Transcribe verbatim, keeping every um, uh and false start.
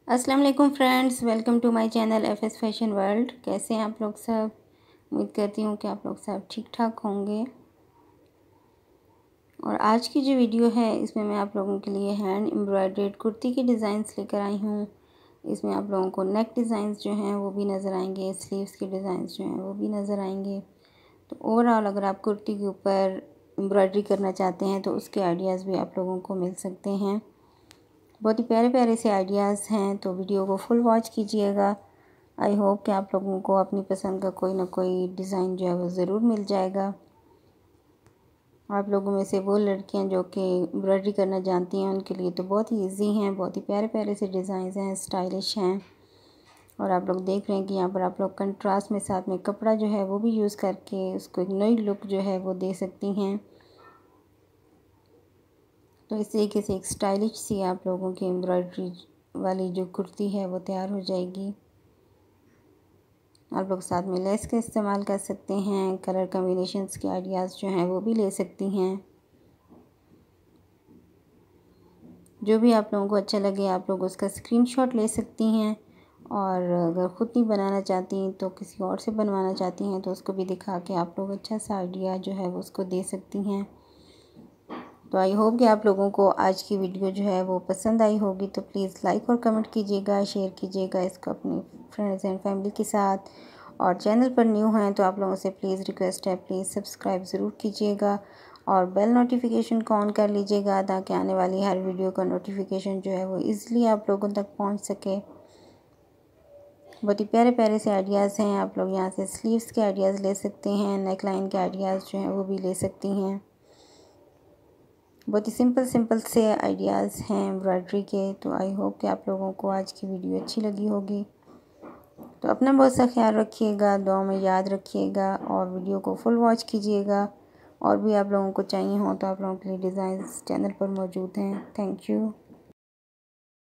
अस्सलाम वालेकुम friends, welcome to my channel F S fashion world. कैसे हैं आप लोग सब? उम्मीद करती हूँ कि आप लोग सब ठीक ठाक होंगे। और आज की जो वीडियो है इसमें मैं आप लोगों के लिए हैंड एम्ब्रॉयड्रेड कुर्ती के डिज़ाइंस लेकर आई हूँ। इसमें आप लोगों को नेक डिज़ाइंस जो हैं वो भी नज़र आएंगे, स्लीव्स के डिज़ाइंस जो हैं वो भी नज़र आएंगे। तो ओवरऑल अगर आप कुर्ती के ऊपर एम्ब्रॉयड्री करना चाहते हैं तो उसके आइडियाज़ भी आप लोगों को मिल सकते हैं। बहुत ही प्यारे प्यारे से आइडियाज़ हैं, तो वीडियो को फुल वॉच कीजिएगा। आई होप कि आप लोगों को अपनी पसंद का कोई ना कोई डिज़ाइन जो है वो ज़रूर मिल जाएगा। आप लोगों में से वो लड़कियां जो कि एम्ब्रॉयडरी करना जानती हैं उनके लिए तो बहुत ही इजी हैं, बहुत ही प्यारे प्यारे से डिज़ाइन हैं, स्टाइलिश हैं। और आप लोग देख रहे हैं कि यहाँ पर आप लोग कंट्रास्ट में साथ में कपड़ा जो है वो भी यूज़ करके उसको एक नई लुक जो है वो दे सकती हैं। तो इस तरीके से एक स्टाइलिश सी आप लोगों की एम्ब्रॉयडरी वाली जो कुर्ती है वो तैयार हो जाएगी। आप लोग साथ में लेस का इस्तेमाल कर सकते हैं, कलर कॉम्बिनेशंस के आइडियाज़ जो हैं वो भी ले सकती हैं। जो भी आप लोगों को अच्छा लगे आप लोग उसका स्क्रीनशॉट ले सकती हैं। और अगर ख़ुद नहीं बनाना चाहती हैं तो किसी और से बनवाना चाहती हैं तो उसको भी दिखा के आप लोग अच्छा सा आइडिया जो है वो उसको दे सकती हैं। तो आई होप कि आप लोगों को आज की वीडियो जो है वो पसंद आई होगी। तो प्लीज़ लाइक और कमेंट कीजिएगा, शेयर कीजिएगा इसको अपनी फ्रेंड्स एंड फैमिली के साथ। और चैनल पर न्यू हैं तो आप लोगों से प्लीज़ रिक्वेस्ट है, प्लीज़ सब्सक्राइब ज़रूर कीजिएगा और बेल नोटिफिकेशन को ऑन कर लीजिएगा ताकि आने वाली हर वीडियो का नोटिफिकेशन जो है वो ईज़िली आप लोगों तक पहुँच सके। बहुत ही प्यारे प्यारे से आइडियाज़ हैं, आप लोग यहाँ से स्लीव्स के आइडियाज़ ले सकते हैं, नेक लाइन के आइडियाज़ जो हैं वो भी ले सकती हैं। बहुत ही सिंपल सिंपल से आइडियाज़ हैं एम्ब्रॉयडरी के। तो आई होप कि आप लोगों को आज की वीडियो अच्छी लगी होगी। तो अपना बहुत सा ख्याल रखिएगा, दुआ में याद रखिएगा और वीडियो को फुल वॉच कीजिएगा। और भी आप लोगों को चाहिए हो तो आप लोगों के लिए डिज़ाइंस चैनल पर मौजूद हैं। Thank you.